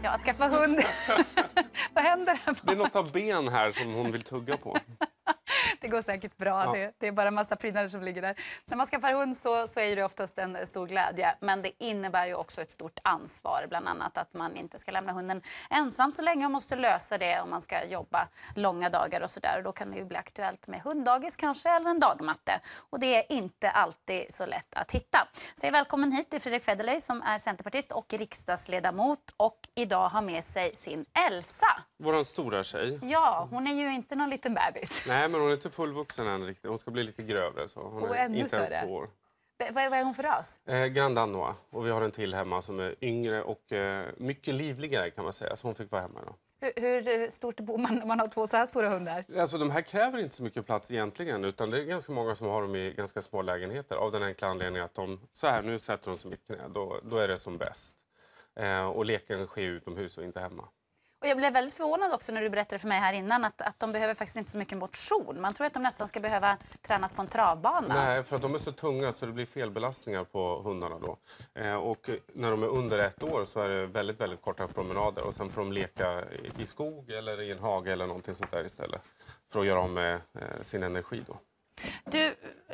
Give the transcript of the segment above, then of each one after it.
Ja, skaffa hund. Vad händer här? Det är något av ben här som hon vill tugga på. Det går säkert bra. Ja. Det är bara en massa prydnader som ligger där. När man skaffar hund så är det oftast en stor glädje. Men det innebär ju också ett stort ansvar. Bland annat att man inte ska lämna hunden ensam så länge och måste lösa det om man ska jobba långa dagar och sådär. Då kan det ju bli aktuellt med hunddagis kanske eller en dagmatte. Och det är inte alltid så lätt att hitta. Säg välkommen hit till Fredrik Federley som är centerpartist och riksdagsledamot. Och idag har med sig sin Elsa. Våran stora tjej. Ja, hon är ju inte någon liten bebis. Nej, men hon är inte fullvuxen än riktigt. Hon ska bli lite grövre. Så hon Och är ännu inte ens större. 2 år. Vad är hon för ras? Grand Danois. Och vi har en till hemma som är yngre och mycket livligare kan man säga. Så hon fick vara hemma då. Hur stort bor man när man har 2 så här stora hundar? Alltså de här kräver inte så mycket plats egentligen. Utan det är ganska många som har dem i ganska små lägenheter. Av den enkla anledningen att de, så här nu sätter de sig i mitt knä. Då är det som bäst. Och leken sker utomhus och inte hemma. Och jag blev väldigt förvånad också när du berättade för mig här innan att de behöver faktiskt inte så mycket motion. Man tror att de nästan ska behöva tränas på en travbana. Nej, för att de är så tunga så det blir felbelastningar på hundarna då. Och när de är under 1 år så är det väldigt, väldigt korta promenader. Och sen får de leka i skog eller i en hage eller någonting sånt där istället. För att göra av med sin energi då. Du,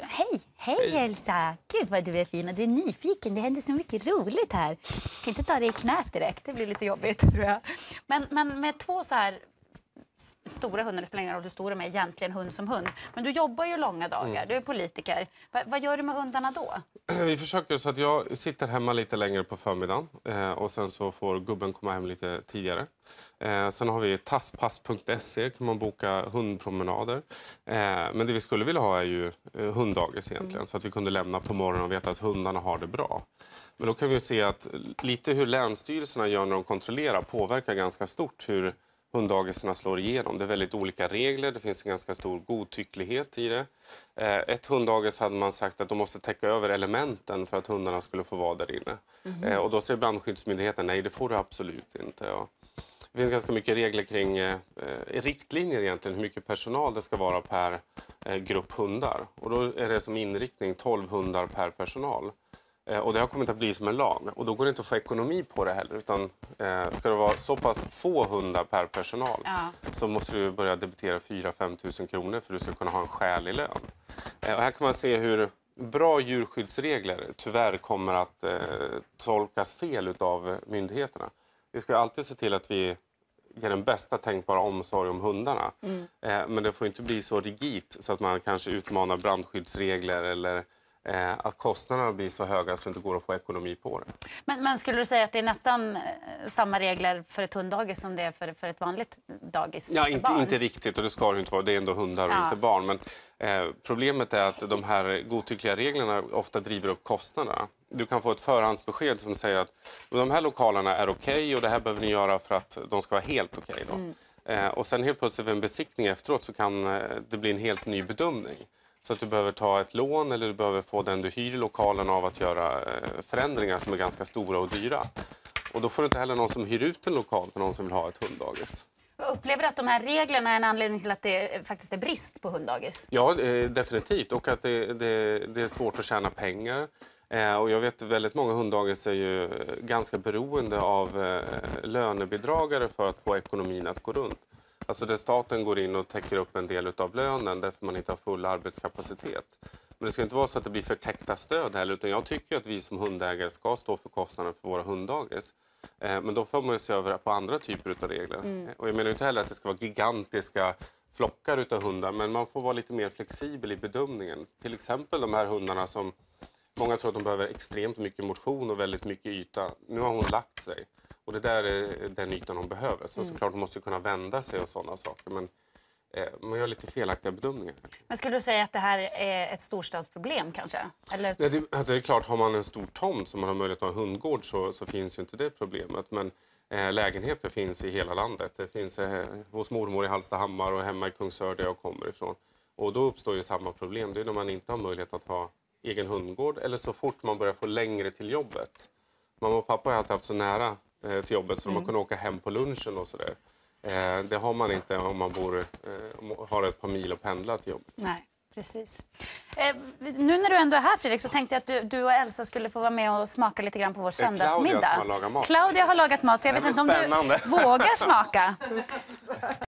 hej Elsa! Gud vad du är fin och du är nyfiken. Det händer så mycket roligt här. Jag kan inte ta dig i knät direkt, det blir lite jobbigt tror jag. Men med 2 så här stora hundar, det spelar ingen roll hur stora de är egentligen hund som hund. Men du jobbar ju långa dagar, du är politiker. Vad gör du med hundarna då? Vi försöker så att jag sitter hemma lite längre på förmiddagen. Och sen så får gubben komma hem lite tidigare. Sen har vi tasspass.se, kan man boka hundpromenader. Men det vi skulle vilja ha är ju hunddagis egentligen. Så att vi kunde lämna på morgonen och veta att hundarna har det bra. Men då kan vi se att lite hur länsstyrelserna gör när de kontrollerar påverkar ganska stort hur hunddagisarna slår igenom. Det är väldigt olika regler, det finns en ganska stor godtycklighet i det. Ett hunddagis hade man sagt att de måste täcka över elementen för att hundarna skulle få vara där inne. Och då säger brandskyddsmyndigheten nej, det får du absolut inte. Ja. Det finns ganska mycket regler kring riktlinjer egentligen, hur mycket personal det ska vara per grupp hundar. Och då är det som inriktning 12 hundar per personal. Och det har kommit att bli som en lag. Och då går det inte att få ekonomi på det heller. Utan ska det vara så pass få hundar per personal så måste du börja debitera 4-5 000 kronor för att du ska kunna ha en skälig lön. Och här kan man se hur bra djurskyddsregler tyvärr kommer att tolkas fel av myndigheterna. Vi ska alltid se till att vi ger den bästa tänkbara omsorg om hundarna. Men det får inte bli så rigidt så att man kanske utmanar brandskyddsregler eller att kostnaderna blir så höga så det inte går att få ekonomi på det. Men skulle du säga att det är nästan samma regler för ett hunddagis som det är för ett vanligt dagis? Ja, inte riktigt, och det ska det inte vara. Det är ändå hundar och inte barn. Men problemet är att de här godtyckliga reglerna ofta driver upp kostnaderna. Du kan få ett förhandsbesked som säger att de här lokalerna är okej och det här behöver ni göra för att de ska vara helt okej då. Och sen helt plötsligt vid en besiktning efteråt så kan det bli en helt ny bedömning. Så att du behöver ta ett lån eller du behöver få den du hyr i lokalen av att göra förändringar som är ganska stora och dyra. Och då får du inte heller någon som hyr ut en lokal till någon som vill ha ett hunddagis. Upplever du att de här reglerna är en anledning till att det faktiskt är brist på hunddagis? Ja, definitivt. Och att det är svårt att tjäna pengar. Och jag vet väldigt många hunddagis är ju ganska beroende av lönebidragare för att få ekonomin att gå runt. Alltså där staten går in och täcker upp en del av lönen därför man inte har full arbetskapacitet. Men det ska inte vara så att det blir förtäckta stöd heller, utan jag tycker att vi som hundägare ska stå för kostnaden för våra hunddagis. Men då får man ju se över på andra typer av regler. Och jag menar inte heller att det ska vara gigantiska flockar utav hundar, men man får vara lite mer flexibel i bedömningen. Till exempel de här hundarna som många tror att de behöver extremt mycket motion och väldigt mycket yta. Nu har hon lagt sig. Och det där är den ytan hon behöver. Så såklart hon måste kunna vända sig och sådana saker. Men man gör lite felaktiga bedömningar. Men skulle du säga att det här är ett storstadsproblem kanske? Eller? Nej, det är klart, har man en stor tomt som man har möjlighet att ha en hundgård så finns ju inte det problemet. Men lägenheter finns i hela landet. Det finns hos mormor i Hallstahammar och hemma i Kungsör där jag kommer ifrån. Och då uppstår ju samma problem. Det är när man inte har möjlighet att ha egen hundgård eller så fort man börjar få längre till jobbet. Mamma och pappa har alltid haft så nära till jobbet så de har kunnat åka hem på lunchen och sådär. Det har man inte om man har ett par mil att pendla till jobbet. Nej. Precis. Nu när du ändå är här, Fredrik, så tänkte jag att du och Elsa skulle få vara med och smaka lite grann på vår söndagsmiddag. Claudia som har lagat mat. Claudia har lagat mat, så jag vet inte om du vågar smaka.